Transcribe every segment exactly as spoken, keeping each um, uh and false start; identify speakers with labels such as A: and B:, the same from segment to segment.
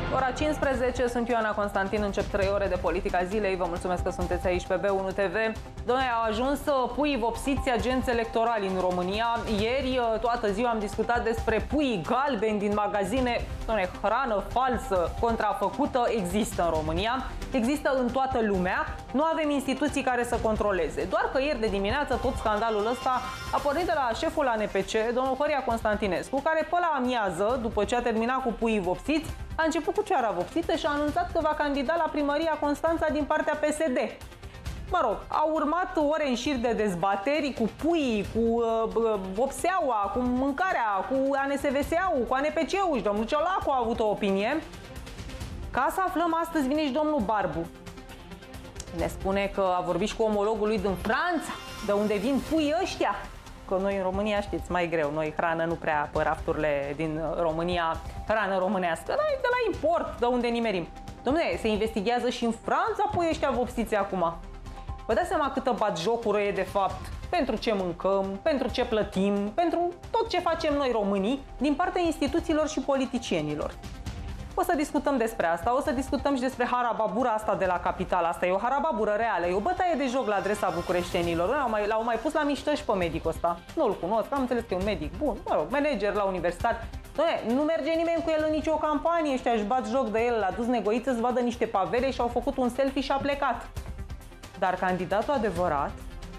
A: Ora cincisprezece, sunt Ioana Constantin, încep trei ore de politica zilei. Vă mulțumesc că sunteți aici pe B unu T V. Doamne, au ajuns puii vopsiți agenți electorali în România. Ieri, toată ziua, am discutat despre puii galbeni din magazine. Doamne, hrană falsă, contrafăcută, există în România. Există în toată lumea. Nu avem instituții care să controleze. Doar că ieri de dimineață tot scandalul ăsta a pornit de la șeful A N P C, domnul Horia Constantinescu, care pe la amiază, după ce a terminat cu puii vopsiți, a început cu cioara vopsită și a anunțat că va candida la primăria Constanța din partea P S D. Mă rog, au urmat ore în șir de dezbateri cu puii, cu uh, vopseaua, cu mâncarea, cu A N S V S A-ul, cu A N P C-ul și domnul Ciolacu a avut o opinie. Ca să aflăm astăzi, vine și domnul Barbu. Ne spune că a vorbit și cu omologul lui din Franța, de unde vin puii ăștia. Că noi în România, știți, mai greu, noi hrană nu prea pe rafturile din România, hrană românească, dar de la import, de unde nimerim. Dom'le, se investigează și în Franța puii ăștia vopsiți acum. Vă dați seama câtă batjocură e de fapt pentru ce mâncăm, pentru ce plătim, pentru tot ce facem noi românii din partea instituțiilor și politicienilor. O să discutăm despre asta, o să discutăm și despre harababura asta de la capital. Asta e o harababură reală, e o bătaie de joc la adresa bucureștenilor. L-au mai, l-au mai pus la mișto și pe medicul ăsta. Nu-l cunosc, am înțeles că e un medic bun, mă rog, manager la universitate. Doamne, nu merge nimeni cu el în nicio campanie, ăștia își bat joc de el, l-a dus negoiță să vadă niște pavele și au făcut un selfie și a plecat. Dar candidatul adevărat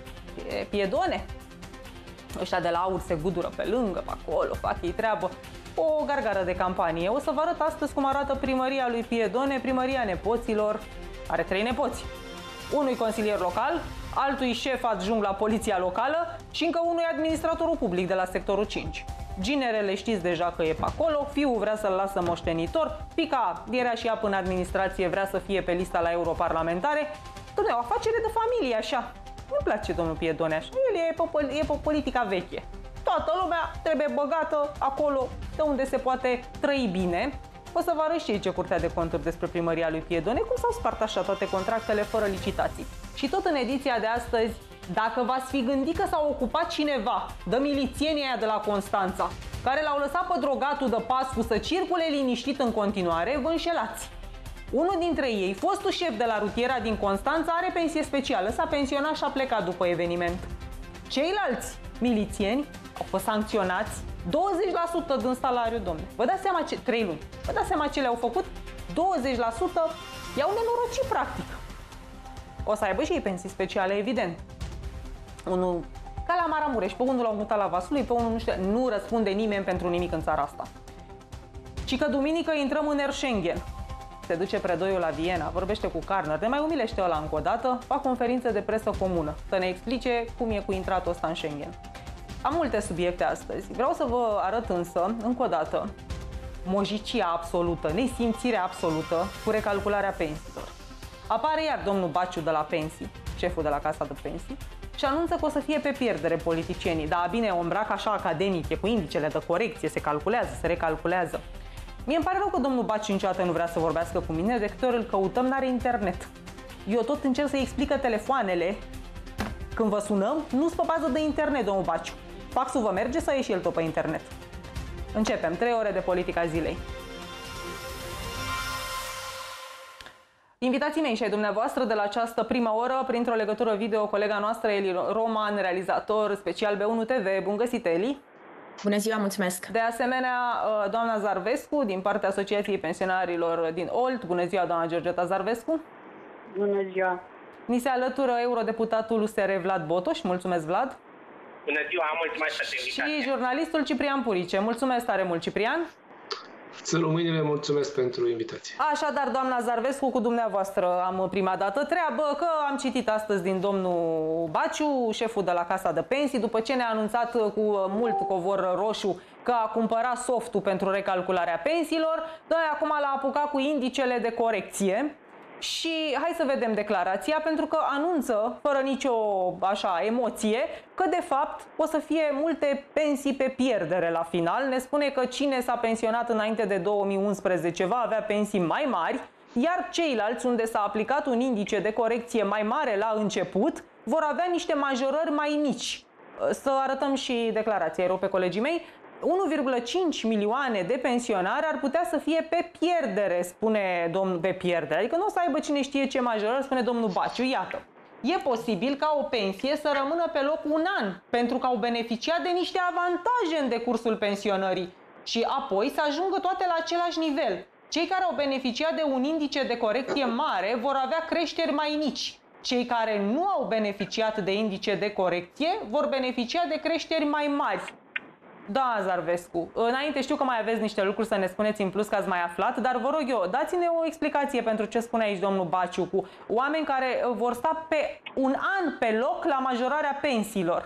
A: e Piedone. Ăștia de la Aur se gudură pe lângă, pe acolo, fac ei treabă. O gargară de campanie. O să vă arăt astăzi cum arată primăria lui Piedone, primăria nepoților. Are trei nepoți. Unul consilier local, altul șef adjunct la poliția locală și încă unul e administratorul public de la sectorul cinci. Ginerele știți deja că e pe acolo, fiul vrea să-l lasă moștenitor, fiica era și ea până administrație, vrea să fie pe lista la europarlamentare. Dom'le, o afacere de familie așa. Nu-mi place domnul Piedone așa, el e pe, e pe politica veche. Toată lumea trebuie băgată acolo de unde se poate trăi bine. O să vă arăt și ce Curtea de Conturi despre primăria lui Piedone, cum s-au spart așa toate contractele fără licitații. Și tot în ediția de astăzi, dacă v-ați fi gândit că s-a ocupat cineva de milițienii aia de la Constanța, care l-au lăsat pe drogatul de Pascu să circule liniștit în continuare, vă înșelați. Unul dintre ei, fostul șef de la rutiera din Constanța, are pensie specială, s-a pensionat și a plecat după eveniment. Ceilalți milițieni au fost sancționați douăzeci la sută din salariu, domne. Vă dați seama ce... trei luni. Vă dați seama ce le-au făcut? douăzeci la sută i-au nenorocit, practic. O să aibă și ei pensii speciale, evident. Unul ca la Maramureș, pe unul l-au mutat la Vaslui, pe unul nu știu, nu răspunde nimeni pentru nimic în țara asta. Și că duminică intrăm în Air Schengen. Se duce predoiul la Viena, vorbește cu Carner, ne mai umilește ăla încă o dată, fac conferințe de presă comună, să ne explice cum e cu intratul ăsta în Schengen. Am multe subiecte astăzi. Vreau să vă arăt însă, încă o dată, mojicia absolută, nesimțirea absolută cu recalcularea pensiilor. Apare iar domnul Baciu de la pensii, șeful de la Casa de Pensii, și anunță că o să fie pe pierdere politicienii. Da, bine, o îmbrac așa academic, e cu indicele de corecție, se calculează, se recalculează. Mie îmi pare rău că domnul Baciu niciodată nu vrea să vorbească cu mine, de câte ori îl căutăm, n-are internet. Eu tot încerc să-i explic că telefoanele, când vă sunăm, nu-s pe bază de internet, domnul Baciu. Faxul vă merge sau ieși el tot pe internet? Începem. Trei ore de politica zilei. Invitații mei și ai dumneavoastră de la această prima oră, printr-o legătură video, colega noastră Eli Roman, realizator special B unu T V. Bun găsit, Eli!
B: Bună ziua, mulțumesc!
A: De asemenea, doamna Zarvescu, din partea Asociației Pensionarilor din Olt. Bună ziua, doamna Georgeta Zarvescu!
C: Bună ziua!
A: Ni se alătură eurodeputatul U S R Vlad Botoș. Mulțumesc, Vlad!
D: Bună ziua, mulțumesc pentru invitație!
A: Și jurnalistul Ciprian Purice. Mulțumesc tare mult, Ciprian!
E: Să românile, mulțumesc pentru invitație.
A: Așadar, doamna Zarvescu, cu dumneavoastră am prima dată treabă, că am citit astăzi din domnul Baciu, șeful de la Casa de Pensii, după ce ne-a anunțat cu mult covor roșu că a cumpărat softul pentru recalcularea pensiilor, dar acum l-a apucat cu indicele de corecție. Și hai să vedem declarația, pentru că anunță, fără nicio așa emoție, că de fapt o să fie multe pensii pe pierdere la final. Ne spune că cine s-a pensionat înainte de două mii unsprezece va avea pensii mai mari, iar ceilalți, unde s-a aplicat un indice de corecție mai mare la început, vor avea niște majorări mai mici. Să arătăm și declarația, îi rog pe colegii mei. unu virgulă cinci milioane de pensionari ar putea să fie pe pierdere, spune domnul, pe pierdere. Adică nu o să aibă cine știe ce majorări, spune domnul Baciu. Iată, e posibil ca o pensie să rămână pe loc un an, pentru că au beneficiat de niște avantaje în decursul pensionării și apoi să ajungă toate la același nivel. Cei care au beneficiat de un indice de corecție mare vor avea creșteri mai mici. Cei care nu au beneficiat de indice de corecție vor beneficia de creșteri mai mari. Da, Zarvescu. Înainte știu că mai aveți niște lucruri să ne spuneți în plus că ați mai aflat, dar vă rog eu, dați-ne o explicație pentru ce spune aici domnul Baciu, cu oameni care vor sta pe un an pe loc la majorarea pensiilor.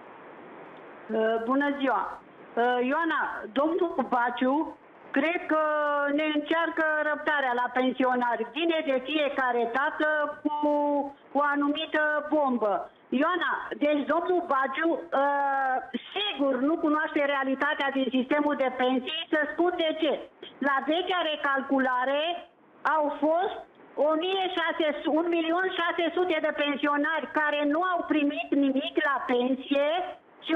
B: Bună ziua! Ioana, domnul Baciu cred că ne încearcă răbdarea la pensionari. Vine de fiecare dată cu o anumită bombă. Ioana, deci domnul Baciu uh, sigur nu cunoaște realitatea din sistemul de pensii, să spun de ce. La vechea recalculare au fost un milion șase sute de pensionari care nu au primit nimic la pensie și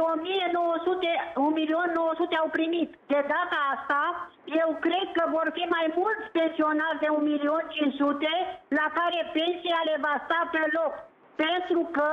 B: un milion nouă sute au primit. De data asta, eu cred că vor fi mai mulți pensionari de un milion cinci sute la care pensia le va sta pe loc. Pentru că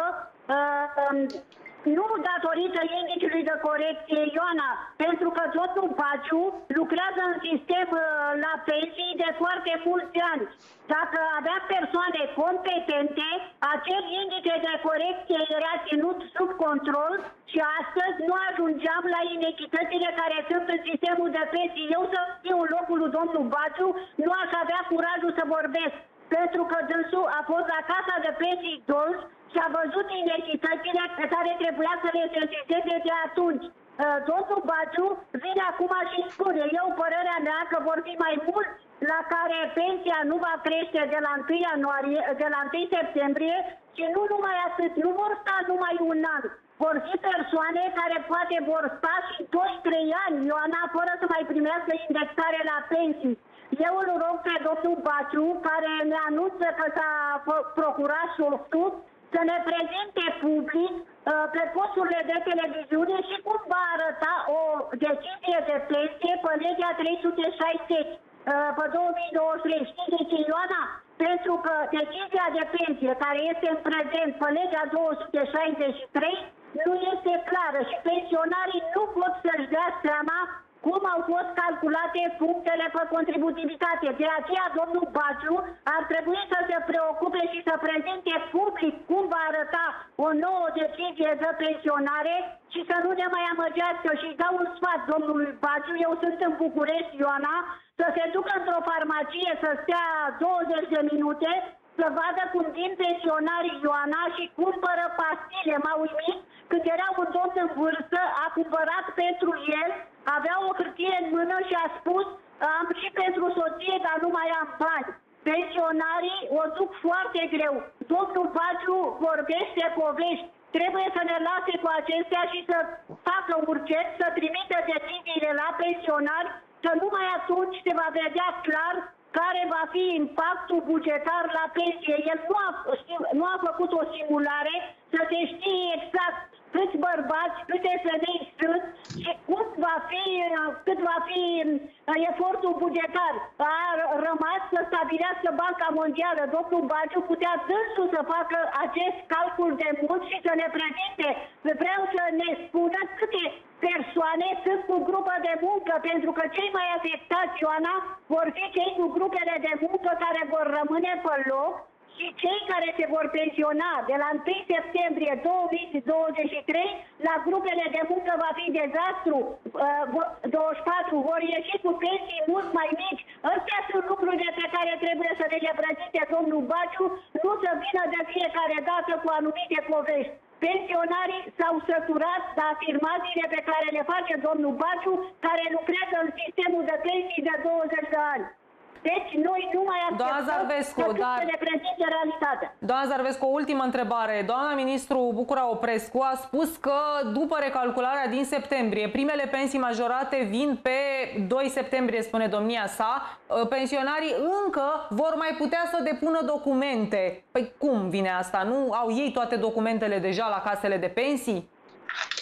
B: uh, nu datorită indiciului de corecție, Ioana, pentru că domnul Baciu lucrează în sistem uh, la pensii de foarte mulți ani. Dacă avea persoane competente, acel indice de corecție era ținut sub control și astăzi nu ajungeam la inechitățile care sunt în sistemul de pensii. Eu să fiu în locul lui domnul Baciu, nu aș avea curajul să vorbesc. Pentru că dânsul a fost la Casa de Pensii Dolj și a văzut inechitățile pe care trebuia să le sensizeze de atunci. Domnul Baciu vine acum și spune, eu părerea mea că vor fi mai mulți la care pensia nu va crește de la întâi ianuarie, de la întâi septembrie și nu numai atât, nu vor sta numai un an. Vor fi persoane care poate vor sta și doi trei ani, Ioana, fără să mai primească indexare la pensii. Eu îl rog pe domnul Baciu, care ne anunță că s-a procurat softul, să ne prezinte public pe posturile de televiziune și cum va arăta o decizie de pensie pe legea trei sute șaizeci pe două mii douăzeci și trei. Știți de ce, Ioana? Pentru că decizia de pensie care este în prezent pe legea două sute șaizeci și trei nu este clară și pensionarii nu pot să-și dea seama cum au fost calculate punctele pe contributivitate. De aceea, domnul Baciu ar trebui să se preocupe și să prezinte public cum va arăta o nouă decizie de pensionare și să nu ne mai amăgească. Și dau un sfat domnului Baciu, eu sunt în București, Ioana, să se ducă într-o farmacie, să stea douăzeci de minute, să vadă cum vin pensionarii, Ioana, și cumpără pastile. M-a uimit când era un domn în vârstă, a cumpărat pentru el, avea o hârtie în mână și a spus, am și pentru soție, dar nu mai am bani. Pensionarii o duc foarte greu. Domnul Baciu vorbește povești. Trebuie să ne lase cu acestea și să facă urgent, să trimită deciziile la pensionari, că numai atunci se va vedea clar care va fi impactul bugetar la pensie. El nu a, nu a făcut o simulare să se știe exact câți bărbați, câte femei sunt și cum va fi, cât va fi efortul bugetar. A rămas să stabilească Banca Mondială. Domnul Baciu putea dânsul să facă acest calcul de mult și să ne prezinte. Vreau să ne spună câte persoane sunt cu grupă de muncă, pentru că cei mai afectați, Ioana, vor fi cei cu grupele de muncă care vor rămâne pe loc și cei care se vor pensiona de la întâi septembrie două mii douăzeci și trei, la grupele de muncă va fi dezastru. douăzeci și patru vor ieși cu pensii mult mai mici. Astea sunt lucrurile pe care trebuie să le prezinte domnul Baciu, nu să vină de fiecare dată cu anumite povești. Pensionarii s-au săturat de afirmațiile pe care le face domnul Baciu, care lucrează în sistemul de pensii de douăzeci de ani. Deci noi nu mai acceptăm dar... să ne prezinte realitatea.
A: Doamna Zarvescu, o ultimă întrebare. Doamna ministru Bucura Oprescu a spus că după recalcularea din septembrie, primele pensii majorate vin pe doi septembrie, spune domnia sa. Pensionarii încă vor mai putea să depună documente. Păi cum vine asta? Nu au ei toate documentele deja la casele de pensii?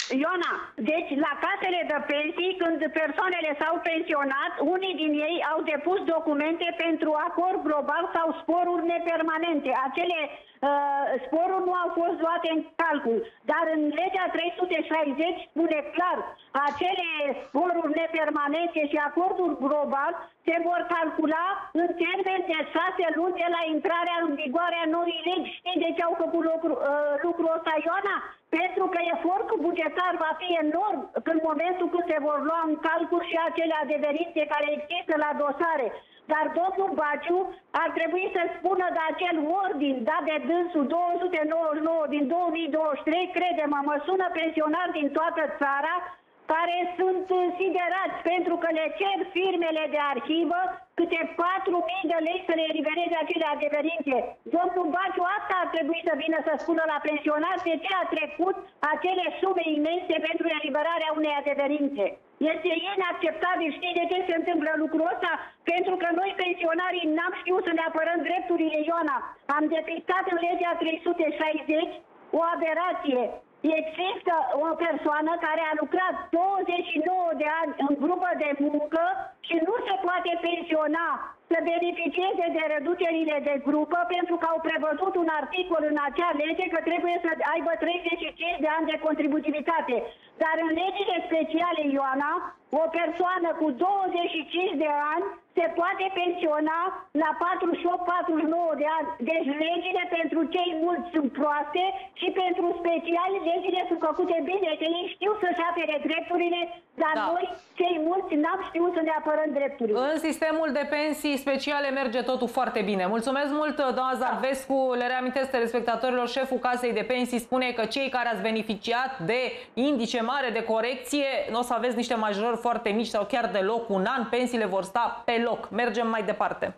B: Ioana, deci la casele de pensii, când persoanele s-au pensionat, unii din ei au depus documente pentru acord global sau sporuri nepermanente. Acele uh, sporuri nu au fost luate în calcul, dar în legea trei sute șaizeci spune clar, acele sporuri nepermanente și acordul global se vor calcula în termen de șase luni de la intrarea în vigoare a noii legi. Știi de ce au făcut lucru, uh, lucrul ăsta, Ioana? Pentru că efortul bugetar va fi enorm în momentul când se vor lua în calcul și acele adeverințe care există la dosare. Dar domnul Baciu ar trebui să spună de acel ordin dat de dânsul două sute nouăzeci și nouă din două mii douăzeci și trei, crede-mă, mă sună pensionari din toată țara care sunt siderați pentru că le cer firmele de arhivă câte patru mii de lei să le elibereze acele adeverințe. Domnul Baciu asta ar trebui să vină să spună la pensionari de ce a trecut acele sume imense pentru eliberarea unei adeverințe. Este inacceptabil. Știi de ce se întâmplă lucrul ăsta? Pentru că noi pensionarii n-am știut să ne apărăm drepturile, Ioana. Am depistat în legea trei sute șaizeci o aberație. Există o persoană care a lucrat douăzeci și nouă de ani în grupă de muncă și nu se poate pensiona să beneficieze de reducerile de grupă pentru că au prevăzut un articol în acea lege că trebuie să aibă treizeci și cinci de ani de contributivitate. Dar în legile speciale, Ioana, o persoană cu douăzeci și cinci de ani se poate pensiona la patruzeci și opt patruzeci și nouă de ani. Deci legile pentru cei mulți sunt proaste și pentru speciali legile sunt făcute bine, că ei știu să-și apere drepturile, dar da. Noi, cei mulți, n-am știut să ne apărăm drepturile.
A: În sistemul de pensii speciale merge totul foarte bine. Mulțumesc mult, doamna Zarvescu. Le reamintesc telespectatorilor, șeful Casei de Pensii spune că cei care ați beneficiat de indice mare de corecție, nu o să aveți niște majorări foarte mici sau chiar deloc un an, pensiile vor sta pe loc. Mergem mai departe.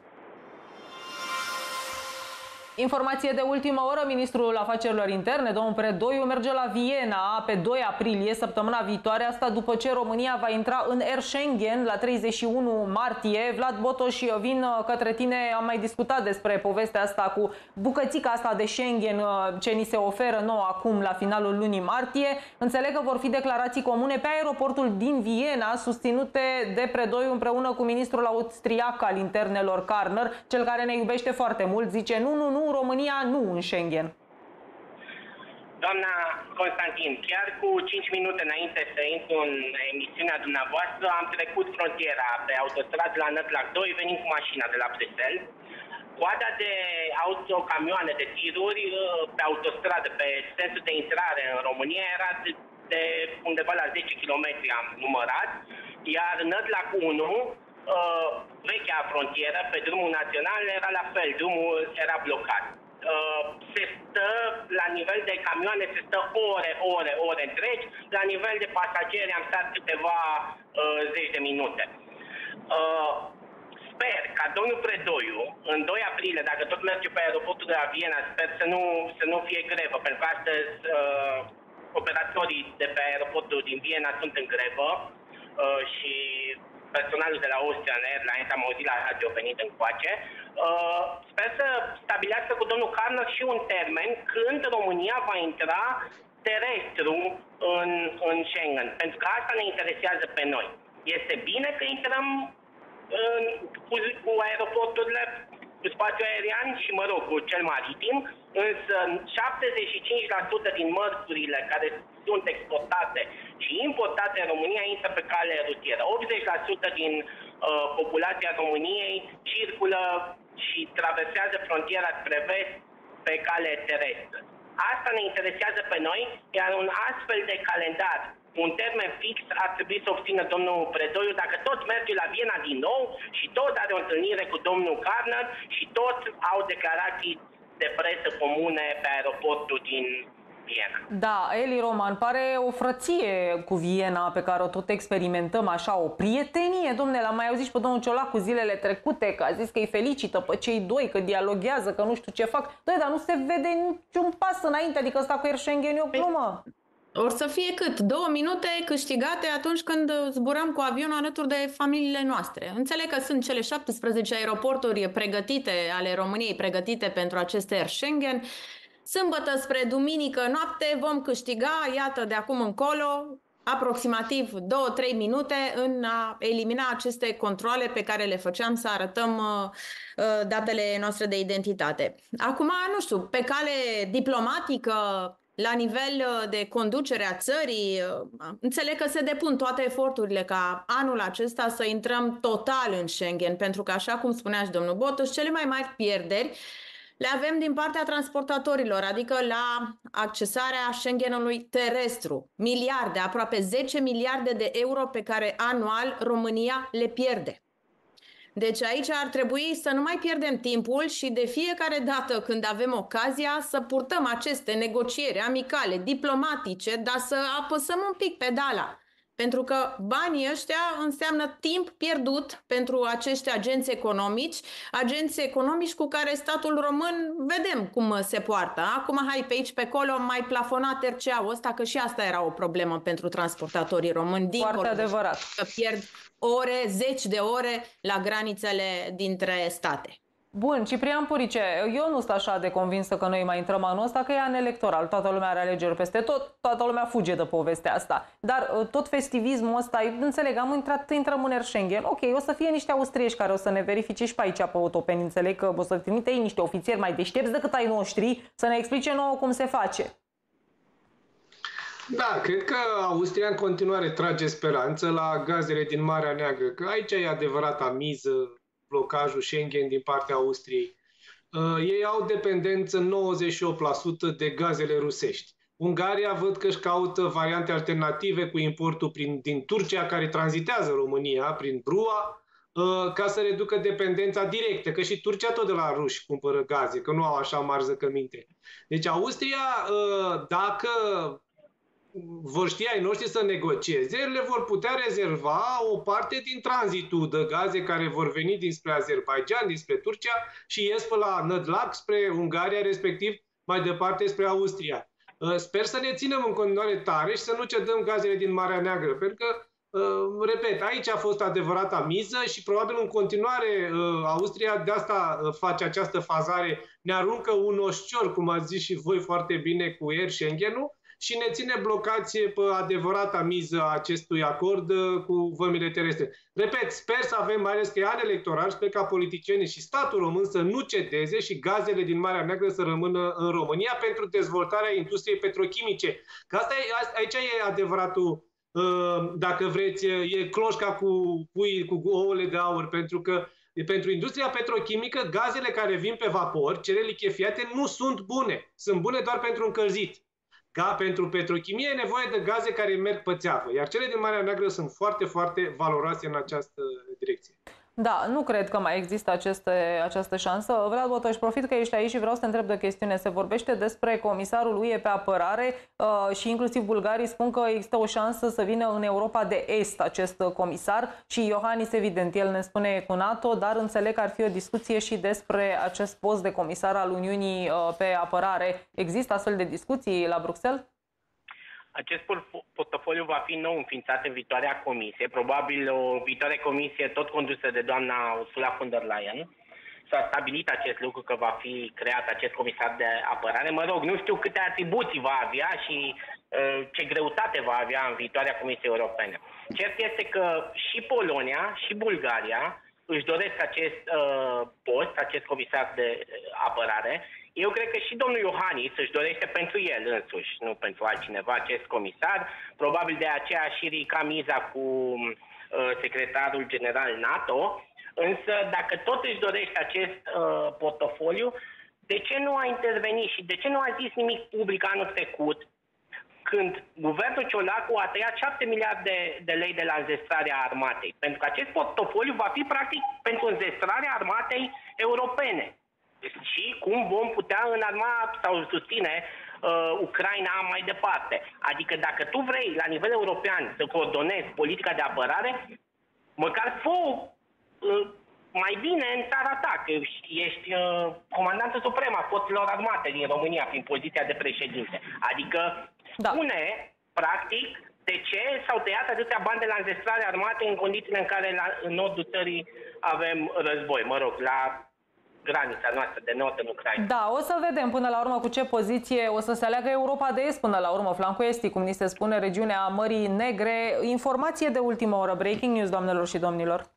A: Informație de ultimă oră, ministrul afacerilor interne, domnul Predoiu, merge la Viena pe doi aprilie, săptămâna viitoare, asta după ce România va intra în Air Schengen la treizeci și unu martie. Vlad Botoș, vin către tine, am mai discutat despre povestea asta cu bucățica asta de Schengen ce ni se oferă nouă acum la finalul lunii martie. Înțeleg că vor fi declarații comune pe aeroportul din Viena, susținute de Predoiu împreună cu ministrul austriac al internelor Karner, cel care ne iubește foarte mult, zice nu, nu, nu, România nu în Schengen.
D: Doamna Constantin, chiar cu cinci minute înainte să intru în emisiunea dumneavoastră, am trecut frontiera pe autostradă la Nădlac doi, venind cu mașina de la Bruxelles. Coada de autocamioane de tiruri pe autostradă, pe sensul de intrare în România, era de, de undeva la zece kilometri, am numărat, iar Nădlac unu, Uh, vechea frontieră pe drumul național era la fel, drumul era blocat. Uh, se stă la nivel de camioane, se stă ore, ore, ore întregi, la nivel de pasageri am stat câteva uh, zeci de minute. Uh, sper ca domnul Predoiu, în doi aprilie, dacă tot merge pe aeroportul de la Viena, sper să nu, să nu fie grevă, pentru că astăzi uh, operatorii de pe aeroportul din Viena sunt în grevă uh, și personalul de la Austrian Airlines, am auzit la radio venit încoace, uh, sper să stabilească cu domnul Karner și un termen când România va intra terestru în, în Schengen. Pentru că asta ne interesează pe noi. Este bine că intrăm în, cu, cu aeroporturile, cu spațiul aerian și, mă rog, cu cel maritim, însă șaptezeci și cinci la sută din mărfurile care sunt exportate și importate în România intră pe cale rutieră. optzeci la sută din uh, populația României circulă și traversează frontiera spre vest pe cale terestră. Asta ne interesează pe noi, iar un astfel de calendar, un termen fix, ar trebui să obțină domnul Predoiu dacă tot merge la Viena din nou și tot are o întâlnire cu domnul Karner și tot au declarații de presă comune pe aeroportul din Viena.
A: Da, Eli Roman, pare o frăție cu Viena pe care o tot experimentăm așa, o prietenie. Dom'le, l-am mai auzit și pe domnul Ciolacu zilele trecute, că a zis că îi felicită pe cei doi, că dialoghează, că nu știu ce fac. Doi, dar nu se vede niciun pas înainte, adică ăsta cu Air Schengen e o glumă.
C: Or să fie cât? Două minute câștigate atunci când zburăm cu avionul alături de familiile noastre. Înțeleg că sunt cele șaptesprezece aeroporturi pregătite ale României, pregătite pentru acest Air Schengen. Sâmbătă spre duminică noapte vom câștiga, iată, de acum încolo, aproximativ două-trei minute în a elimina aceste controale pe care le făceam să arătăm uh, datele noastre de identitate. Acum, nu știu, pe cale diplomatică, la nivel de conducere a țării, înțeleg că se depun toate eforturile ca anul acesta să intrăm total în Schengen, pentru că, așa cum spunea și domnul Botoș, cele mai mari pierderi le avem din partea transportatorilor, adică la accesarea Schengenului terestru. Miliarde, aproape zece miliarde de euro pe care anual România le pierde. Deci aici ar trebui să nu mai pierdem timpul și de fiecare dată când avem ocazia să purtăm aceste negocieri amicale, diplomatice, dar să apăsăm un pic pedala. Pentru că banii ăștia înseamnă timp pierdut pentru acești agenți economici, agenți economici cu care statul român vedem cum se poartă. Acum, hai pe aici, pe acolo, mai plafonat R C A-ul ăsta, că și asta era o problemă pentru transportatorii români.
A: Foarte adevărat.
C: Că pierd ore, zeci de ore la granițele dintre state.
A: Bun, Ciprian Purice, eu nu sunt așa de convinsă că noi mai intrăm anul ăsta, că e an electoral, toată lumea are alegeri peste tot, toată lumea fuge de povestea asta. Dar tot festivismul ăsta, înțeleg, am intrat, intrăm în Schengen, ok, o să fie niște austrieci care o să ne verifice și pe aici pe Otopeni, înțeleg că o să trimite ei niște ofițeri mai deștepți decât ai noștri să ne explice nouă cum se face.
E: Da, cred că Austria în continuare trage speranță la gazele din Marea Neagră, că aici e adevărata miză, blocajul Schengen din partea Austriei. Uh, ei au dependență nouăzeci și opt la sută de gazele rusești. Ungaria văd că își caută variante alternative cu importul prin, din Turcia, care tranzitează România prin Brua, uh, ca să reducă dependența directă, că și Turcia tot de la ruși cumpără gaze, că nu au așa mari zăcăminte. Deci Austria, uh, dacă vor ști ai noștri să negocieze, le vor putea rezerva o parte din tranzitul de gaze care vor veni dinspre Azerbaijan, dinspre Turcia și ies pe la Nădlac spre Ungaria, respectiv mai departe spre Austria. Sper să ne ținem în continuare tare și să nu cedăm gazele din Marea Neagră, pentru că, repet, aici a fost adevărata miză și probabil în continuare Austria de asta face această fazare, ne aruncă un oșcior, cum ați zis și voi foarte bine, cu Air Schengen-ul, și ne ține blocați pe adevărata miză a acestui acord cu vămile terestre. Repet, sper să avem, mai ales că e an electoral, sper ca politicienii și statul român să nu cedeze și gazele din Marea Neagră să rămână în România pentru dezvoltarea industriei petrochimice. Că asta e, aici e adevăratul, dacă vreți, e cloșca cu pui, cu ouăle de aur, pentru că pentru industria petrochimică, gazele care vin pe vapor, cele lichefiate, nu sunt bune. Sunt bune doar pentru încălzit. Ca pentru petrochimie e nevoie de gaze care merg pe țeavă, iar cele din Marea Neagră sunt foarte, foarte valoroase în această direcție.
A: Da, nu cred că mai există aceste, această șansă. Vlad Botoș, profit că ești aici și vreau să te întreb de o chestiune. Se vorbește despre comisarul U E pe apărare uh, și inclusiv bulgarii spun că există o șansă să vină în Europa de Est acest comisar și Iohannis, evident, el ne spune cu NATO, dar înțeleg că ar fi o discuție și despre acest post de comisar al Uniunii uh, pe apărare. Există astfel de discuții la Bruxelles?
D: Acest portofoliu va fi nou înființat în viitoarea comisie, probabil o viitoare comisie tot condusă de doamna Ursula von der Leyen. S-a stabilit acest lucru că va fi creat acest comisar de apărare. Mă rog, nu știu câte atribuții va avea și uh, ce greutate va avea în viitoarea Comisie Europene. Cert este că și Polonia și Bulgaria își doresc acest uh, post, acest comisar de apărare. Eu cred că și domnul Iohannis își dorește pentru el însuși, nu pentru altcineva, acest comisar. Probabil de aceea și ridica miza cu uh, secretarul general NATO. Însă, dacă tot își dorește acest uh, portofoliu, de ce nu a intervenit și de ce nu a zis nimic public anul trecut, când guvernul Ciolacu a tăiat șapte miliarde de lei de la înzestrarea armatei? Pentru că acest portofoliu va fi practic pentru înzestrarea armatei europene. Și cum vom putea înarma sau susține uh, Ucraina mai departe. Adică dacă tu vrei la nivel european să coordonezi politica de apărare, măcar fă uh, mai bine în țara ta, că ești uh, comandantul suprem a forțelor armate din România prin poziția de președinte. Adică spune, da, practic, de ce s-au tăiat atâția bani de la înzestrarea armatei în condițiile în care la, în nordul țării avem război. Mă rog, la granița noastră de nord în Ucraina.
A: Da, o să vedem până la urmă cu ce poziție o să se aleagă Europa de Est până la urmă, flancul estic, cum ni se spune, regiunea Mării Negre. Informație de ultimă oră, breaking news, doamnelor și domnilor.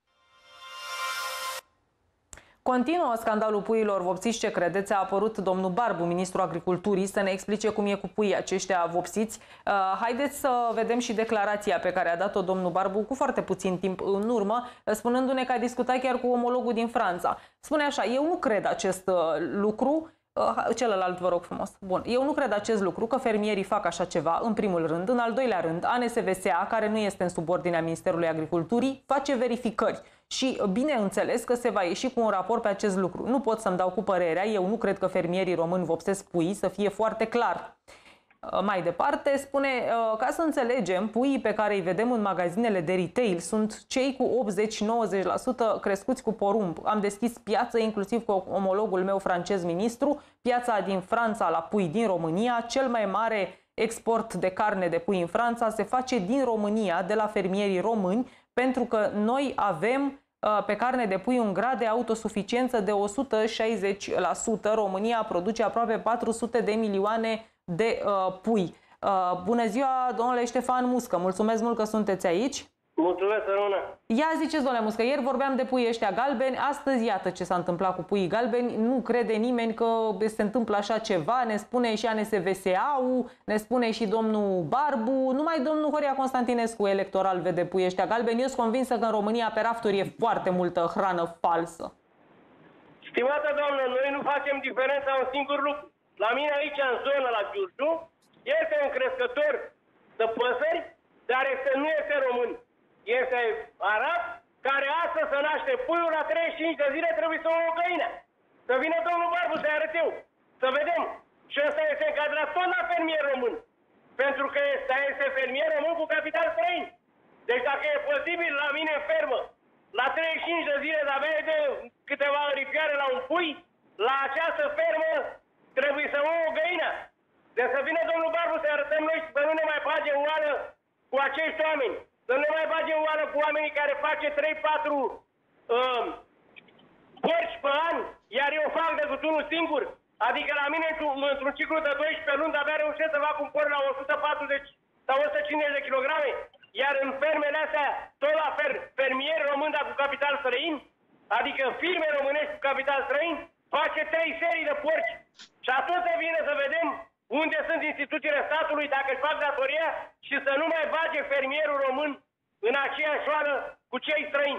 A: Continuă scandalul puiilor vopsiți. Ce credeți? A apărut domnul Barbu, ministrul agriculturii, să ne explice cum e cu puii aceștia vopsiți. Uh, haideți să vedem și declarația pe care a dat-o domnul Barbu cu foarte puțin timp în urmă, spunându-ne că a discutat chiar cu omologul din Franța. Spune așa: eu nu cred acest uh, lucru. Uh, celălalt, vă rog frumos. Bun. Eu nu cred acest lucru, că fermierii fac așa ceva, în primul rând. În al doilea rând, A N S V S A, care nu este în subordinea Ministerului Agriculturii, face verificări. Și bineînțeles că se va ieși cu un raport pe acest lucru. Nu pot să-mi dau cu părerea, eu nu cred că fermierii români vopsesc pui, să fie foarte clar. Mai departe, spune, ca să înțelegem, puii pe care îi vedem în magazinele de retail sunt cei cu optzeci la nouăzeci la sută crescuți cu porumb. Am deschis piață inclusiv cu omologul meu francez ministru, piața din Franța la pui din România. Cel mai mare export de carne de pui în Franța se face din România, de la fermierii români, pentru că noi avem pe carne de pui un grad de autosuficiență de o sută șaizeci la sută. România produce aproape patru sute de milioane de uh, pui. Uh, bună ziua, domnule Ștefan Muscă, mulțumesc mult că sunteți aici.
F: Mulțumesc, Săruna.
A: Ia ziceți, domnule Muscă, ieri vorbeam de puii ăștia galbeni, astăzi iată ce s-a întâmplat cu puii galbeni. Nu crede nimeni că se întâmplă așa ceva, ne spune și A N S V S A-ul, ne spune și domnul Barbu, numai domnul Horia Constantinescu electoral vede puii ăștia galbeni. Eu sunt convinsă că în România pe rafturi e foarte multă hrană falsă.
F: Stimată doamnă, noi nu facem diferența un singur lucru. La mine aici, în zonă, la Giurgiu, este un crescător de păsări, dar este, nu este român. Este arab, care astăzi se naște puiul, la treizeci și cinci de zile trebuie să o o găină. Să vină domnul Barbu să-i arăt eu. Să vedem. Și ăsta este încadrat tot la fermier român. Pentru că ăsta este fermier român cu capital străin. Deci dacă e posibil la mine în fermă, la treizeci și cinci de zile de avea de câteva rifioare la un pui, la această fermă trebuie să o o găină. Deci să vină domnul Barbu să arătăm noi să nu ne mai bage în oală cu acești oameni. Să nu ne mai bage în oală cu oamenii care face trei patru uh, porci pe an, iar eu fac decât unul singur. Adică la mine, într-un ciclu de doisprezece luni, abia reușesc să fac un porc la o sută patruzeci sau o sută cincizeci de kilograme. Iar în fermele astea, tot la fer, fermieri români, dar cu capital străin, adică firme românești cu capital străin, face trei serii de porci. Și atunci vine să vedem unde sunt instituțiile statului, dacă își fac datoria, și să nu mai bage fermierul român în aceeași oală cu cei străini.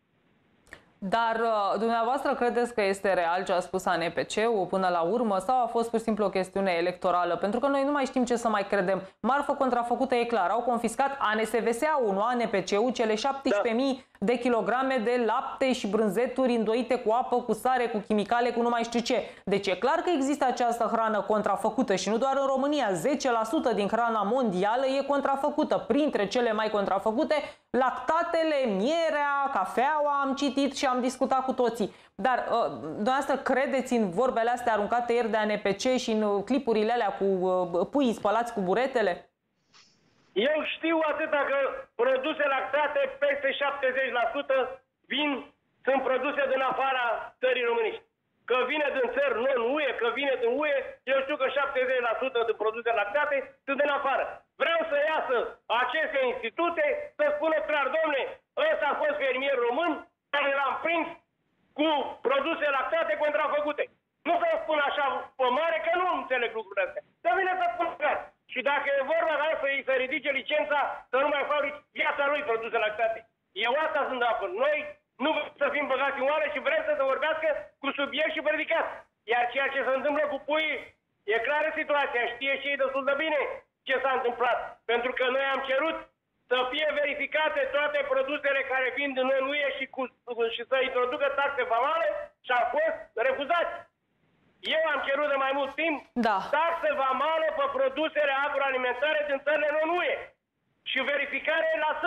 A: Dar dumneavoastră credeți că este real ce a spus A N P C-ul până la urmă sau a fost pur și simplu o chestiune electorală? Pentru că noi nu mai știm ce să mai credem. Marfă contrafăcută e clar. Au confiscat A N S V S A-ul, nu A N P C-ul, cele șaptesprezece mii de kilograme de lapte și brânzeturi îndoite cu apă, cu sare, cu chimicale, cu nu mai știu ce. Deci e clar că există această hrană contrafăcută și nu doar în România. zece la sută din hrana mondială e contrafăcută. Printre cele mai contrafăcute, lactatele, mierea, cafeaua, am citit și am discutat cu toții. Dar uh, dumneavoastră credeți în vorbele astea aruncate ieri de A N P C și în clipurile alea cu uh, puii spălați cu buretele?
F: Eu știu atâta că produse lactate peste șaptezeci la sută vin, sunt produse din afara țării românești. Că vine din țări non-U E, că vine din U E, eu știu că șaptezeci la sută din produse lactate sunt din afară. Vreau să iasă aceste institute să spună clar, domne, ăsta a fost fermier român, care l-am prins cu produse lactate contrafăcute. Nu să spun așa pe mare, că nu înțeleg lucrurile astea. Să vină să spun clar. Și dacă e vorba ca să-i să ridice licența, să nu mai fabrici viața lui produse lactate. Eu asta sunt de acord. Noi nu vrem să fim băgați în oală și vrem să se vorbească cu subiect și predicat. Iar ceea ce se întâmplă cu puii, e clară situația. Știe și ei destul de bine ce s-a întâmplat. Pentru că noi am cerut să fie verificate toate produsele care vin din non-U E și, cu, și să introducă taxe vamale și au fost refuzați. Eu am cerut de mai mult timp
A: da.
F: taxe vamală pe produsele agroalimentare din țările non-U E și verificare la sânge.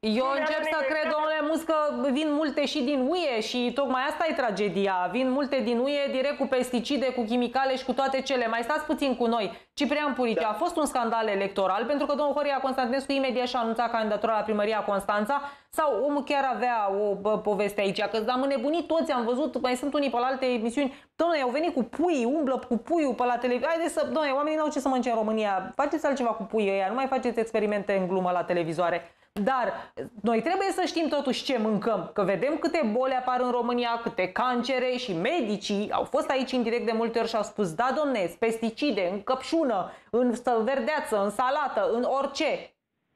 A: Eu încep să cred, domnule Mus, că vin multe și din U E și tocmai asta e tragedia. Vin multe din U E direct cu pesticide, cu chimicale și cu toate cele. Mai stați puțin cu noi. Ciprian Purici, da. A fost un scandal electoral pentru că domnul Horia Constantinescu imediat și-a anunțat candidatura la primăria Constanța sau omul chiar avea o bă, poveste aici, că am înnebunit toți, am văzut, mai sunt unii pe la alte emisiuni, domnule, au venit cu pui, umblă cu puiul pe la televiziune. Haideți să, domnule, oamenii n-au ce să mănânce în România, faceți altceva cu puii ăia, nu mai faceți experimente în glumă la televizoare. Dar noi trebuie să știm totuși ce mâncăm, că vedem câte boli apar în România, câte cancere și medicii au fost aici în direct de multe ori și au spus, da, domne, pesticide, în căpșună, în verdeață, în salată, în orice.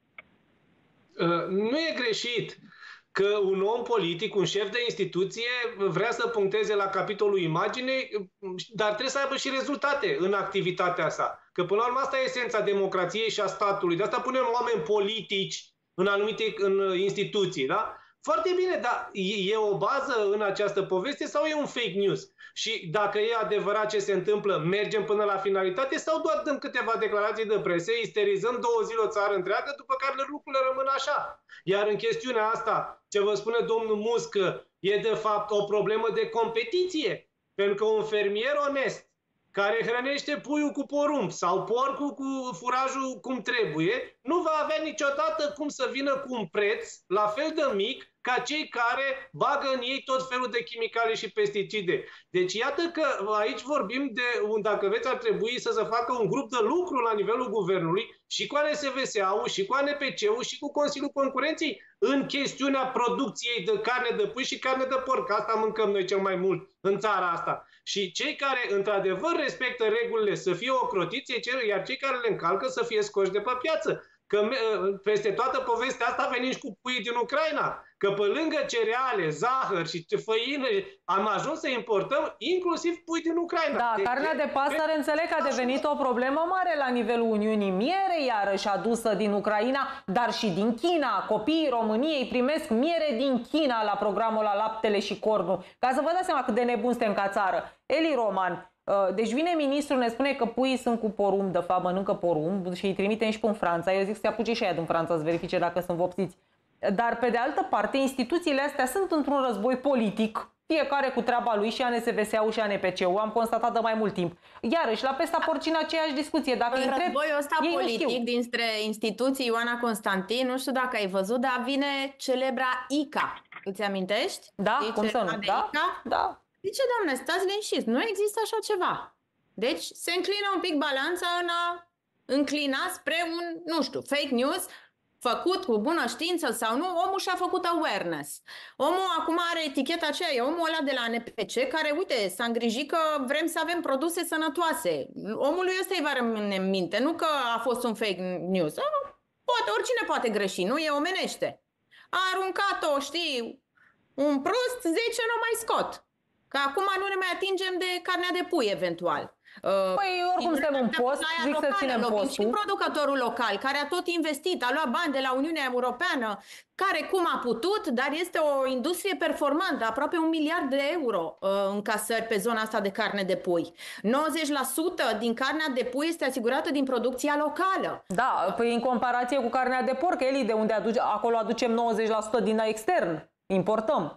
E: Uh, nu e greșit că un om politic, un șef de instituție vrea să puncteze la capitolul imagine, dar trebuie să aibă și rezultate în activitatea sa. Că până la urmă asta e esența democrației și a statului. De asta punem oameni politici în anumite în instituții, da? Foarte bine, dar e o bază în această poveste sau e un fake news? Și dacă e adevărat ce se întâmplă, mergem până la finalitate sau doar dăm câteva declarații de presă, isterizăm două zile o țară întreagă, după care lucrurile rămân așa. Iar în chestiunea asta, ce vă spune domnul Mus, că e de fapt o problemă de competiție, pentru că un fermier onest care hrănește puiul cu porumb sau porcul cu furajul cum trebuie, nu va avea niciodată cum să vină cu un preț la fel de mic ca cei care bagă în ei tot felul de chimicale și pesticide. Deci iată că aici vorbim de, dacă veți, ar trebui să se facă un grup de lucru la nivelul guvernului și cu A N S V S A-ul și cu A N P C-ul și cu Consiliul Concurenței în chestiunea producției de carne de pui și carne de porc. Asta mâncăm noi cel mai mult în țara asta. Și cei care într-adevăr respectă regulile să fie ocrotiți, iar cei care le încalcă să fie scoși de pe piață. Că peste toată povestea asta venim și cu puii din Ucraina. Că pe lângă cereale, zahăr și făină am ajuns să importăm inclusiv pui din Ucraina.
A: Da, de carnea de pasăre înțeleg că a devenit o problemă mare la nivelul Uniunii. Miere iarăși adusă din Ucraina, dar și din China. Copiii României primesc miere din China la programul la laptele și cornul. Ca să vă dați seama cât de nebuni suntem ca țară. Eli Roman, deci vine ministrul, ne spune că puii sunt cu porumb, de fapt mănâncă porumb și îi trimitem și pe în Franța. Eu zic să se apuce și aia din Franța să verifice dacă sunt vopsiți. Dar pe de altă parte, instituțiile astea sunt într-un război politic, fiecare cu treaba lui, și A N S V S A-ul și A N P C-ul, am constatat de mai mult timp. Iarăși, la pesta porcină aceeași discuție. Dacă
C: în
A: întreb,
C: războiul ăsta politic dintre instituții, Ioana Constantin, nu știu dacă ai văzut, dar vine celebra I C A. Îți amintești?
A: Da,
C: Știi
A: cum să nu? Da, da.
C: Zice, doamne, stați liniștiți, nu există așa ceva. Deci se înclină un pic balanța în a înclina spre un, nu știu, fake news făcut cu bună știință sau nu. Omul și-a făcut awareness. Omul acum are eticheta aceea, e omul ăla de la A N P C care, uite, s-a îngrijit că vrem să avem produse sănătoase. Omului ăsta îi va rămâne în minte, nu că a fost un fake news. Poate, oricine poate greși, nu? E omenește. A aruncat-o, știi, un prost, zece nu mai scot. Că acum nu ne mai atingem de carnea de pui, eventual.
A: Păi oricum suntem în post, zic să ținem postul.
C: Și producătorul local, care a tot investit, a luat bani de la Uniunea Europeană, care cum a putut, dar este o industrie performantă, aproape un miliard de euro în casări pe zona asta de carne de pui. nouăzeci la sută din carnea de pui este asigurată din producția locală.
A: Da, păi în comparație cu carnea de porc, Eli, de unde aduce, acolo aducem nouăzeci la sută din extern, importăm.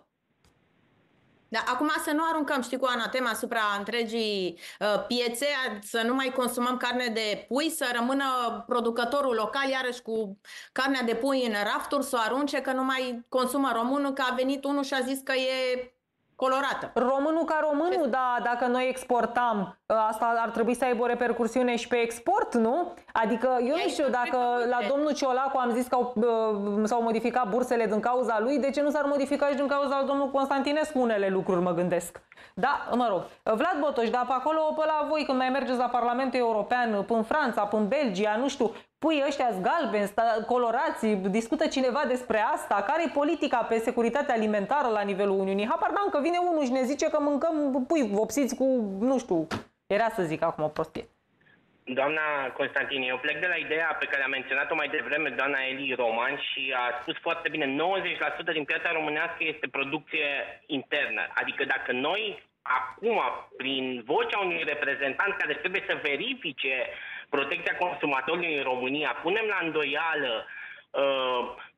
C: Da, acum să nu aruncăm, știi, cu anatema asupra întregii uh, piețe, să nu mai consumăm carne de pui, să rămână producătorul local iarăși cu carnea de pui în rafturi, să o arunce, că nu mai consumă românul, că a venit unul și a zis că e colorată.
A: Românul ca românul, da, dacă noi exportam, asta ar trebui să aibă o repercursiune și pe export, nu? Adică, eu nu știu, dacă la domnul Ciolacu am zis că s-au modificat bursele din cauza lui, de ce nu s-ar modifica și din cauza lui domnul Constantinescu unele lucruri, mă gândesc. Da, mă rog. Vlad Botoș, dar pe acolo, pe la voi, când mai mergeți la Parlamentul European, până în Franța, până în Belgia, nu știu, pui ăștia galbeni, colorați, discută cineva despre asta? Care-i politica pe securitatea alimentară la nivelul Uniunii? Habar n-am, că vine unul și ne zice că mâncăm pui vopsiți cu, nu știu, era să zic acum o prostie.
D: Doamna Constantin, eu plec de la ideea pe care a menționat-o mai devreme doamna Eli Roman și a spus foarte bine, nouăzeci la sută din piața românească este producție internă. Adică dacă noi acum, prin vocea unui reprezentant care trebuie să verifice protecția consumatorului în România, punem la îndoială uh,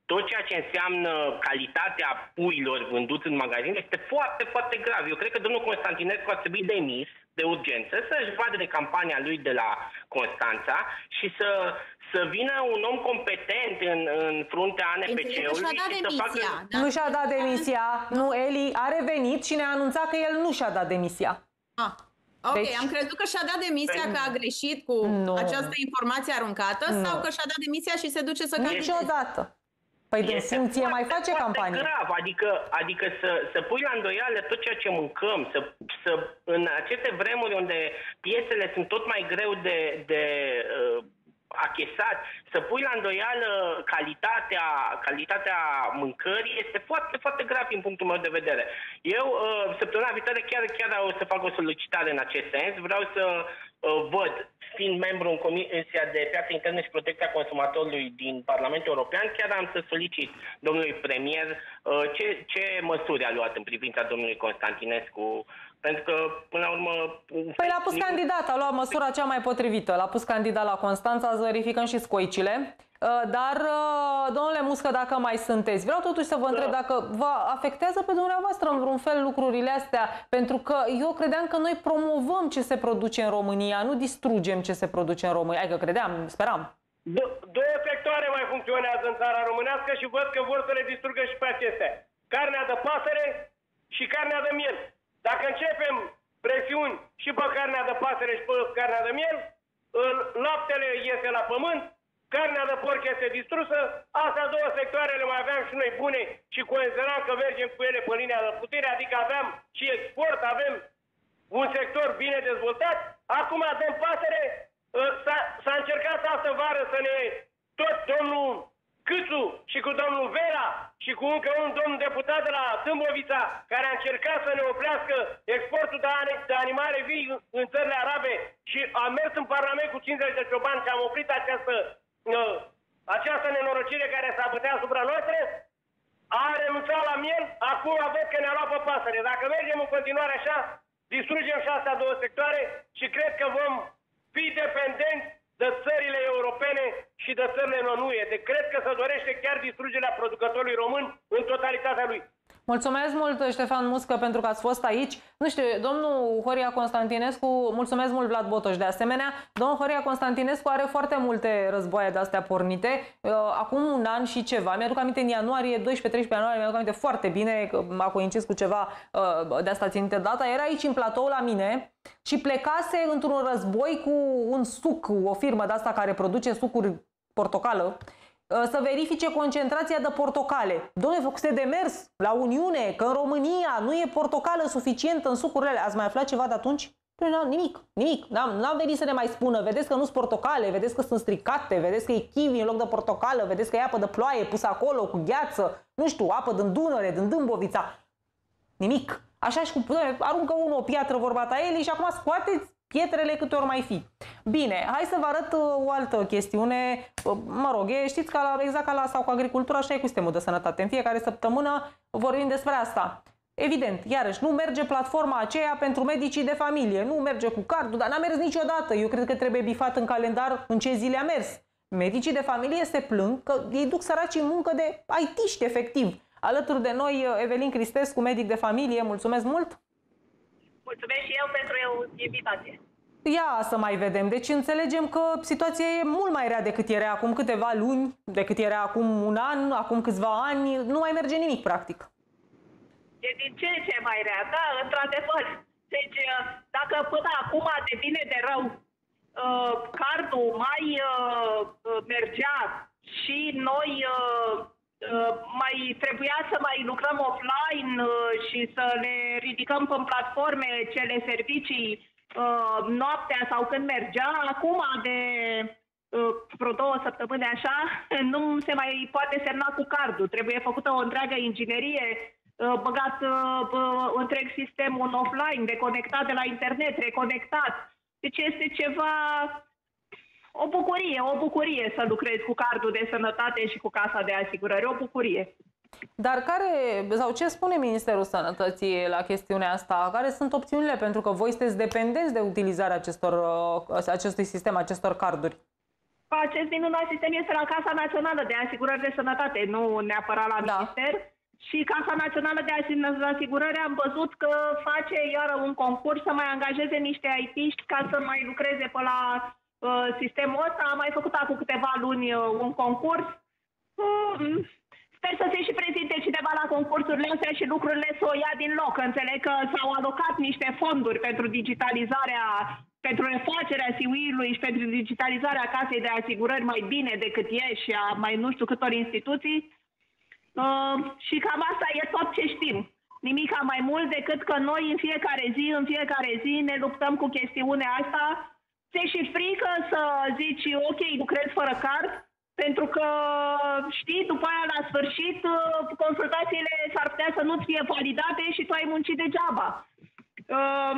D: tot ceea ce înseamnă calitatea puiilor vânduți în magazin este foarte, foarte grav. Eu cred că domnul Constantinescu ar trebui demis de urgență, să-și vadă de campania lui de la Constanța și să, să vină un om competent în, în fruntea A N P C-ului și să facă...
A: Da? Nu și-a dat demisia. Nu, Eli a revenit și ne-a anunțat că el nu și-a dat demisia.
C: Ah. Ok, deci, am crezut că și-a dat demisia că a greșit cu nu. această informație aruncată nu. sau că și-a dat demisia și se duce să candideze.
A: Niciodată. Păi din funcție mai face campanie.
D: Grav, adică, adică să, să pui la îndoială tot ceea ce mâncăm, să, să, în aceste vremuri unde piețele sunt tot mai greu de, de uh, achesat, să pui la îndoială calitatea, calitatea mâncării este foarte, foarte grav din punctul meu de vedere. Eu, uh, săptămâna viitoare, chiar, chiar o să fac o solicitare în acest sens. Vreau să uh, văd, fiind membru în Comisia de Piață Internă și Protecția Consumatorului din Parlamentul European, chiar am să solicit domnului premier uh, ce, ce măsuri a luat în privința domnului Constantinescu. Pentru că, până la urmă...
A: Păi l-a pus candidat, a luat măsura cea mai potrivită. L-a pus candidat la Constanța, să verificăm și scoicile. Dar, domnule Muscă, dacă mai sunteți, vreau totuși să vă întreb dacă vă afectează pe dumneavoastră în vreun fel lucrurile astea, pentru că eu credeam că noi promovăm ce se produce în România, nu distrugem ce se produce în România. Adică credeam, speram.
F: Două sectoare mai funcționează în țara românească și văd că vor să le distrugă și pe acestea. Carnea de pasăre și carnea de miel. Dacă începem presiuni și pe carnea de pasăre și pe carnea de miel, laptele iese la pământ, carnea de porc este distrusă, astea două sectoare le mai aveam și noi bune și consideram că mergem cu ele pe linia de putere, adică aveam și export, avem un sector bine dezvoltat. Acum avem pasăre, s-a încercat astă vară să ne, tot domnul Câțu și cu domnul Vera și cu încă un domn deputat de la Tâmbovița, care a încercat să ne oprească exportul de, de animale vii în țările arabe și a mers în Parlament cu cincizeci de ciobani și am oprit această, uh, această nenorocire care s-a bătea asupra noastră, a renunțat la miel, acum văd că ne-a luat pe pasăre. Dacă mergem în continuare așa, distrugem și astea două sectoare și cred că vom fi dependenți de țările europene și de țările non-U E. De cred că se dorește chiar distrugerea producătorului român în totalitatea lui.
A: Mulțumesc mult, Ștefan Muscă, pentru că ați fost aici. Nu știu, domnul Horia Constantinescu, mulțumesc mult, Vlad Botoș, de asemenea. Domnul Horia Constantinescu are foarte multe războaie de-astea pornite. Acum un an și ceva, mi-aduc aminte în ianuarie, doisprezece treisprezece ianuarie, mi-aduc aminte foarte bine, că a coincis cu ceva de-asta ținute data. Era aici în platou la mine și plecase într-un război cu un suc, o firmă de-asta care produce sucuri portocală, să verifice concentrația de portocale. Dom'le, făcuse de mers la Uniune, că în România nu e portocală suficient în sucurile alea. Ați mai aflat ceva de atunci? Nimic, nimic. N-am venit să ne mai spună. Vedeți că nu sunt portocale, vedeți că sunt stricate, vedeți că e kiwi în loc de portocală, vedeți că e apă de ploaie pusă acolo cu gheață, nu știu, apă din Dunăre, din Dâmbovița. Nimic. Așa și cu... Aruncă unul o piatră, vorba ta Eli, și acum scoateți pietrele câte ori mai fi. Bine, hai să vă arăt o altă chestiune. Mă rog, știți că la, exact ca la sau cu agricultura, așa e cu sistemul de sănătate. În fiecare săptămână vorbim despre asta. Evident, iarăși, nu merge platforma aceea pentru medicii de familie, nu merge cu cardul, dar n-a mers niciodată. Eu cred că trebuie bifat în calendar în ce zile a mers. Medicii de familie se plâng că ei duc săracii în muncă de I T-ști, efectiv. Alături de noi, Evelin Cristescu, medic de familie, mulțumesc mult!
G: Mulțumesc și eu pentru invitație.
A: Ia să mai vedem. Deci înțelegem că situația e mult mai rea decât era acum câteva luni, decât era acum un an, acum câțiva ani. Nu mai merge nimic, practic.
G: E din ce în ce mai rea, da, într-adevăr. Deci, dacă până acum devine de rău, cardul mai mergea și noi mai trebuia să mai lucrăm offline și să le ridicăm pe platforme cele servicii noaptea sau când mergea, acum de vreo două săptămâni așa, nu se mai poate semna cu cardul. Trebuie făcută o întreagă inginerie, băgat întreg sistemul în offline, deconectat de la internet, reconectat. Deci este ceva... O bucurie, o bucurie să lucrezi cu cardul de sănătate și cu casa de asigurări, o bucurie.
A: Dar care, sau ce spune Ministerul Sănătății la chestiunea asta? Care sunt opțiunile? Pentru că voi sunteți dependenți de utilizarea acestor, acestui sistem, acestor carduri.
G: acest minunat sistem este la Casa Națională de Asigurări de Sănătate, nu neapărat la
A: Da.
G: minister. Și Casa Națională de Asigurări am văzut că face iară un concurs să mai angajeze niște I T-ști ca să mai lucreze pe la uh, sistemul ăsta. Am mai făcut acum câteva luni uh, un concurs. Uh, Sper să se și prezinte cineva la concursurile astea și lucrurile să o ia din loc. Înțeleg că s-au alocat niște fonduri pentru digitalizarea, pentru refacerea C I U-ului și pentru digitalizarea Casei de Asigurări mai bine decât e și a mai nu știu câtor instituții. Uh, și cam asta e tot ce știm. Nimica mai mult decât că noi în fiecare zi, în fiecare zi ne luptăm cu chestiunea asta. Ți-e și frică să zici, ok, lucrez fără card, pentru că, știi, după aia, la sfârșit, consultațiile s-ar putea să nu-ți fie validate și tu ai muncit degeaba. Uh,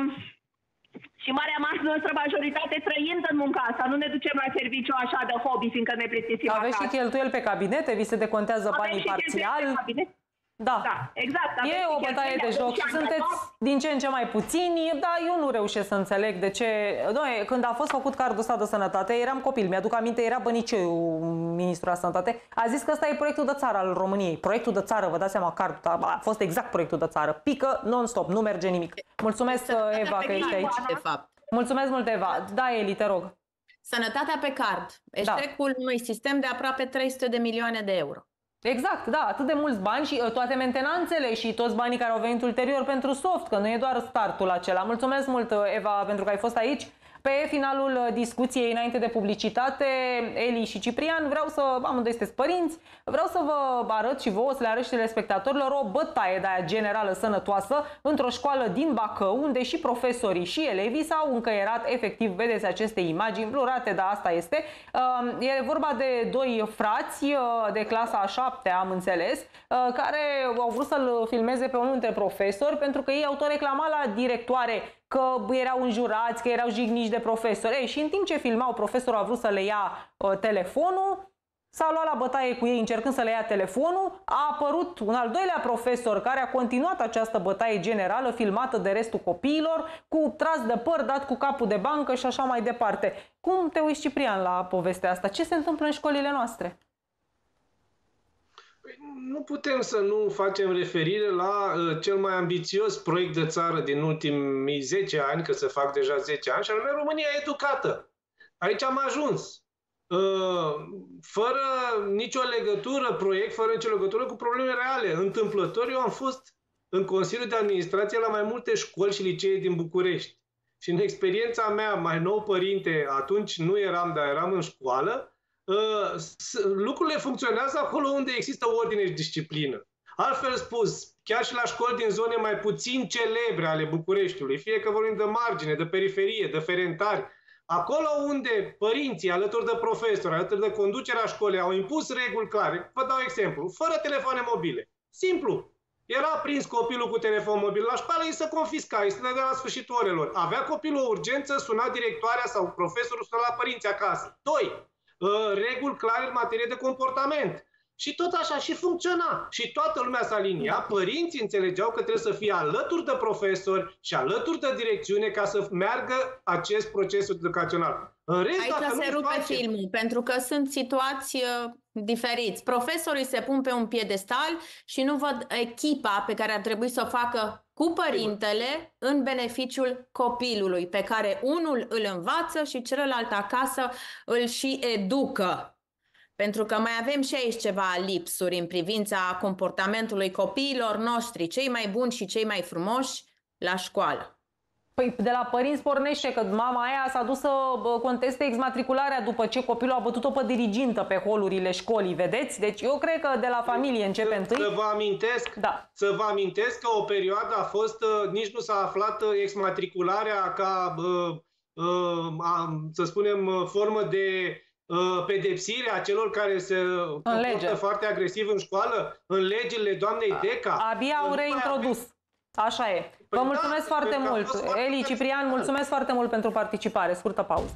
G: și marea noastră majoritate trăind în munca asta, nu ne ducem la serviciu așa de hobby, fiindcă ne plictisim acasă.
A: Aveți și cheltuieli pe cabinete, vi se decontează
G: Avem
A: banii
G: și
A: parțial.
G: pe cabinet.
A: Da.
G: Da, exact.
A: E o bătaie de joc și sunteți din ce în ce mai puțini, dar eu nu reușesc să înțeleg de ce... Noi, când a fost făcut cardul ăsta de sănătate, eram copil, mi-aduc aminte, era Băniceu, ministrul de sănătate, a zis că ăsta e proiectul de țară al României. Proiectul de țară, vă dați seama, cardul a fost exact proiectul de țară. Pică non-stop, nu merge nimic. Mulțumesc, Eva, că ești aici.
C: De fapt.
A: Mulțumesc mult, Eva. Da, Eli, te rog.
C: Sănătatea pe card. Eșecul unui sistem de aproape trei sute de milioane de euro.
A: Exact, da, atât de mulți bani și uh, toate mentenanțele și toți banii care au venit ulterior pentru soft, că nu e doar startul acela. Mulțumesc mult, Eva, pentru că ai fost aici. Pe finalul discuției, înainte de publicitate, Eli și Ciprian, vreau să, amândoi sunteți părinți, vreau să vă arăt și vouă, să le arăt și telespectatorilor o bătaie de aia generală sănătoasă într-o școală din Bacău, unde și profesorii și elevii s-au încăierat, efectiv, vedeți aceste imagini, blurate, dar asta este. E vorba de doi frați de clasa a șaptea, am înțeles, care au vrut să-l filmeze pe unul dintre profesori, pentru că ei au tot reclamat la directoare că erau înjurați, că erau jigniți de profesori. Ei, și în timp ce filmau, profesorul a vrut să le ia uh, telefonul, s-a luat la bătaie cu ei încercând să le ia telefonul, a apărut un al doilea profesor care a continuat această bătaie generală filmată de restul copiilor, cu tras de păr, dat cu capul de bancă și așa mai departe. Cum te uiți, Ciprian, la povestea asta? Ce se întâmplă în școlile noastre?
E: Nu putem să nu facem referire la uh, cel mai ambițios proiect de țară din ultimii zece ani, că se fac deja zece ani, și anume România Educată. Aici am ajuns. Uh, fără nicio legătură, proiect, fără nicio legătură cu probleme reale. Întâmplător, eu am fost în Consiliul de Administrație la mai multe școli și licee din București. Și în experiența mea, mai nou părinte, atunci nu eram, dar eram în școală, Uh, lucrurile funcționează acolo unde există ordine și disciplină. Altfel spus, chiar și la școli din zone mai puțin celebre ale Bucureștiului, fie că vorbim de margine, de periferie, de ferentari, acolo unde părinții, alături de profesori, alături de conducerea școlii, au impus reguli clare, vă dau exemplu, fără telefoane mobile. Simplu. Era prins copilul cu telefon mobil la școală, îi se confisca, îi se dădea la sfârșitul orelor. Avea copilul o urgență, suna directoarea sau profesorul, suna la părinți acasă. Doi. Reguli clare în materie de comportament. Și tot așa și funcționa. Și toată lumea s-a aliniat. Părinții înțelegeau că trebuie să fie alături de profesori și alături de direcțiune ca să meargă acest proces educațional. În rest,
C: aici se rupe face... filmul, pentru că sunt situații uh, diferiți. Profesorii se pun pe un piedestal și nu văd echipa pe care ar trebui să o facă cu părintele în beneficiul copilului, pe care unul îl învață și celălalt acasă îl și educă. Pentru că mai avem și aici ceva lipsuri în privința comportamentului copiilor noștri, cei mai buni și cei mai frumoși, la școală.
A: Păi de la părinți pornește că mama aia s-a dus să conteste exmatricularea după ce copilul a bătut-o pe dirigintă pe holurile școlii, vedeți? Deci eu cred că de la familie începe întâi.
E: Să vă amintesc,
A: da.
E: să vă amintesc că o perioadă a fost, nici nu s-a aflat exmatricularea ca, să spunem, formă de pedepsire a celor care se comportă foarte agresiv în școală, în legile doamnei Deca.
A: Abia au reintrodus. Așa e. Vă păi mulțumesc da, foarte mult. Eli, Ciprian, mulțumesc foarte mult pentru participare. Scurtă pauză.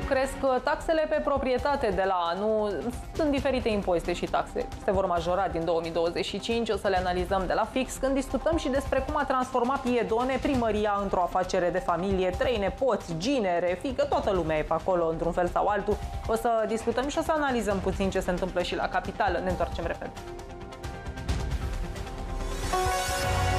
A: cresc taxele pe proprietate de la anul. Sunt diferite impozite și taxe. Se vor majora din două mii douăzeci și cinci. O să le analizăm de la fix când discutăm și despre cum a transformat Piedone primăria într-o afacere de familie. Trei nepoți, ginere, fiică, toată lumea e pe acolo într-un fel sau altul. O să discutăm și o să analizăm puțin ce se întâmplă și la capitală. Ne întoarcem repede.